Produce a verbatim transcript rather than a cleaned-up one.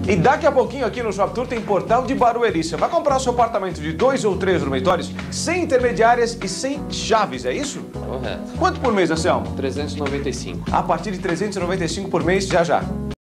E daqui a pouquinho aqui no Shop Tour tem Portal de Barueri. Você vai comprar o seu apartamento de dois ou três dormitórios sem intermediárias e sem chaves, é isso? Correto. Quanto por mês, Anselmo? trezentos e noventa e cinco. A partir de trezentos e noventa e cinco por mês, já já.